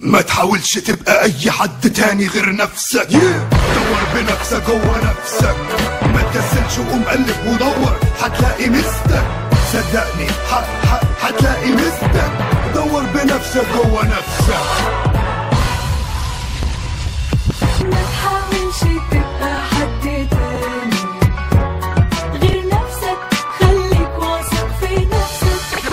ما تحاولش تبقى اي حد تاني غير نفسك. دور بنفسك جوه نفسك، ما تكسلش وقوم قلب ودور هتلاقي مستك. صدقني هتلاقي مستك. دور بنفسك جوه نفسك. ما تحاولش تبقى حد تاني غير نفسك، خليك واثق في نفسك.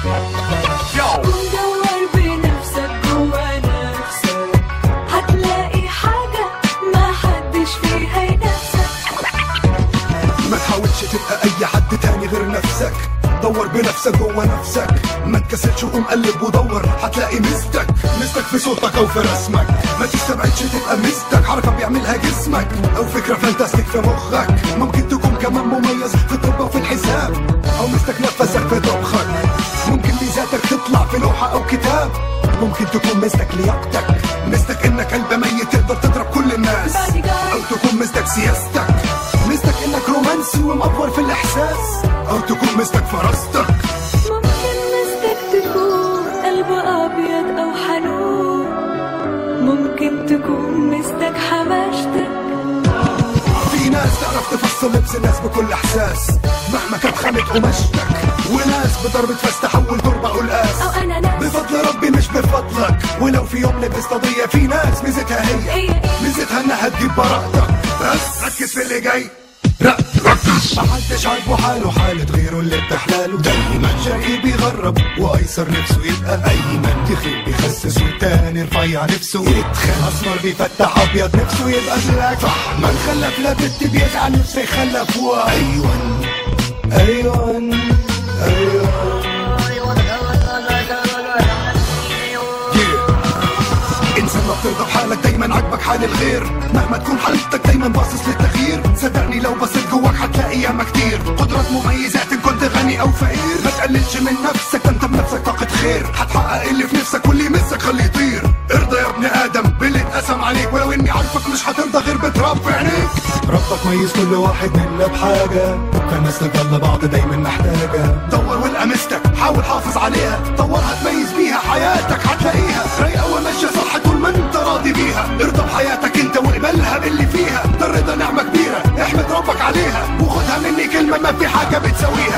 ودور بنفسك جوا نفسك، هتلاقي حاجة ما حدش فيها ينافسك. ما تحاولش تبقى اي حد تاني غير نفسك. دور بنفسك جوه نفسك، ما تكسلش وقوم قلب ودور هتلاقي مستك. مستك في صوتك او في رسمك، ما تستبعدش تبقى مستك. حركة بيعملها جسمك او فكرة فانتاستيك في مخك. ممكن تكون كمان مميز في الطب وفي الحساب، او مستك نفسك في طبخك. ممكن ميزاتك تطلع في لوحة او كتاب. ممكن تكون مستك لياقتك، مستك انك قلب ميت تقدر تضرب كل الناس. او تكون مستك سياستك، مستك انك رومانسي ومأفور في الاحساس. او تكون مستك فراستك. ممكن مستك تكون قلب ابيض او حنون، ممكن تكون مستك حماشتك. في ناس تعرف تفصل لبس الناس بكل احساس مهما كانت خامة قماشتك. وناس بضربة فاس تحول تربة قلقاس. او انا ناس بفضل ربي مش بفضلك. ولو في يوم لبست قضية، في ناس ميزتها هي ميزتها انها تجيب براءتك. بس ركز في اللي جاي، ركز. محدش عاجبه حاله حالة غيره اللي بتحلاله. دايما شقي بيغرب وايسر نفسه يبقى ايمن. تخيل بيخسس والتاني رفيع نفسه يتخن. اسمر بيفتح ابيض نفسه يبقى بلاك. صح ما نخلف لا بنت بيزعل نفسه يخلف. ايوان ايوان ايوان. انسان ما بترضى بحالك، دايما عاجبك حال الغير. مهما تكون حالتك دايما باصص للتغيير. صدقني لو بصيت جواك هتلاقي ياما كتير قدرات مميزات ان كنت غني او فقير. ما تقللش من نفسك، ده انت بنفسك طاقة خير. هتحقق اللي في نفسك واللي يمسك خليه يطير. ارضى يا ابن ادم باللي اتقسم عليك، ولو اني عارفك مش هترضى غير بتراب في عينيك. ربك ميز كل واحد منا بحاجة، فالناس تضل بعض دايما محتاجة. دور والقى مستك، حاول حافظ عليها. طورها تميز بيها حياتك هتلاقيها رايقة وماشية صح طول ما انت راضي بيها. ارضى بحياتك انت واقبلها باللي فيها. ده الرضا نعمة كبيرة احمد ربك عليها، وخدها مني كلمة ما في حاجة بتساويها.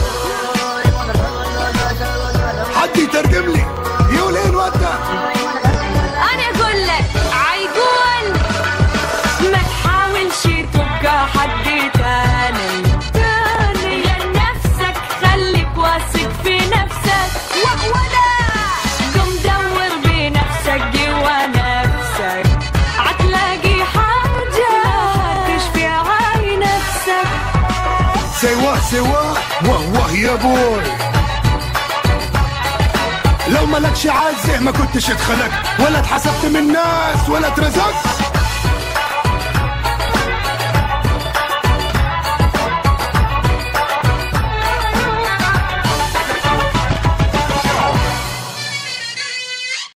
حد يترجم لي يقول ايه الواد ده؟ انا اقول لك عيقول ما تحاولش تبقى حد تاني غير نفسك، خليك واثق في نفسك. ولا قم دور بنفسك جوا نفسك، هتلاقي حاجة تشفي عاي نفسك. سوا واه يا بوي. لو ملكش عزة ما كنتش اتخلقت، ولا اتحسبت من الناس ولا اترزقت.